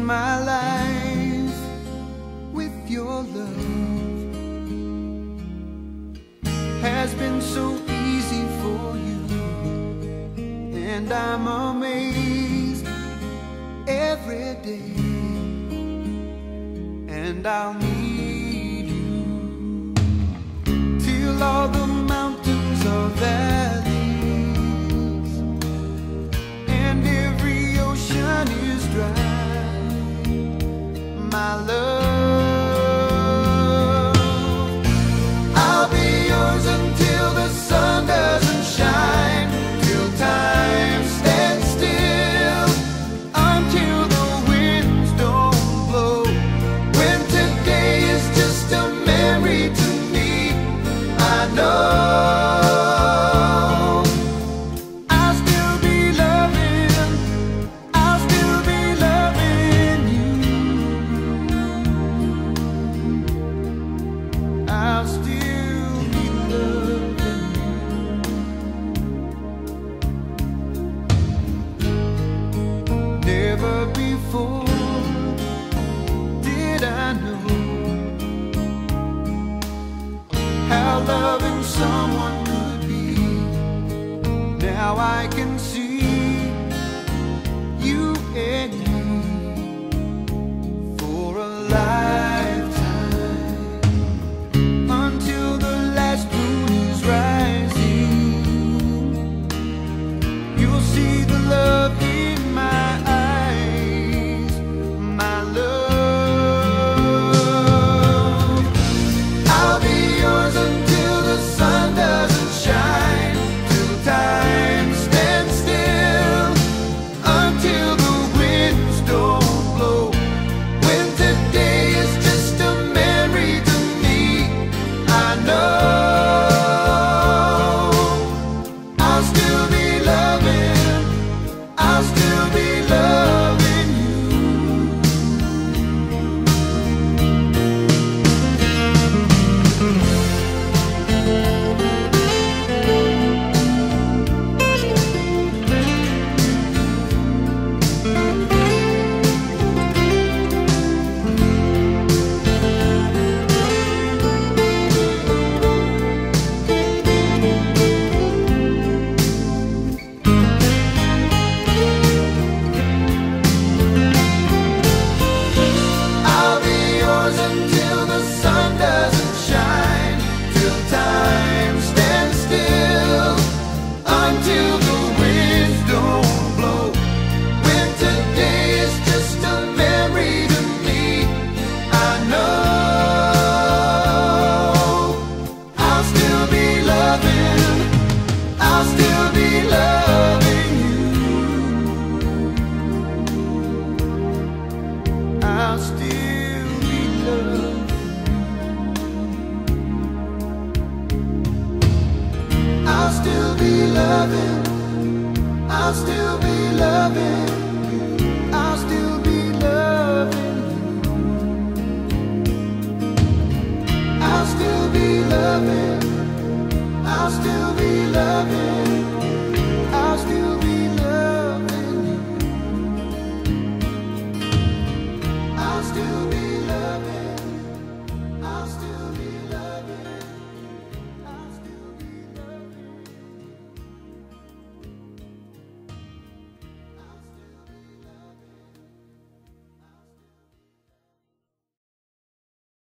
my life with your love has been so easy for you, and I'm amazed every day, and I'll need you till all the mountains are valleys and every ocean is dry. My love, I'll be yours until the sun doesn't shine, till time stands still, until the winds don't blow. When today is just a memory to me, I know I'll still be loving, I'll still be loving you. I'll still be loving you. Never before did I know how loving someone could be. Now I can see you and me for a lifetime, until the last moon is rising. You'll see the love in my eyes, my love. I'll be yours until the sun doesn't shine, till time stands still, until the winds don't blow. When today is just a memory to me, I know I'll still be loving, I'll still be loving you. I'll be yours until the sun doesn't shine, till time stands still, until the winds don't blow. When today is just a memory to me, I know I'll still be loving, I'll still be loving you. I'll still be loving, I'll still be loving, I'll still be loving, I'll still be loving you. I'll still be loving, I'll still be loving, I'll still be loving you. I'll still be loving.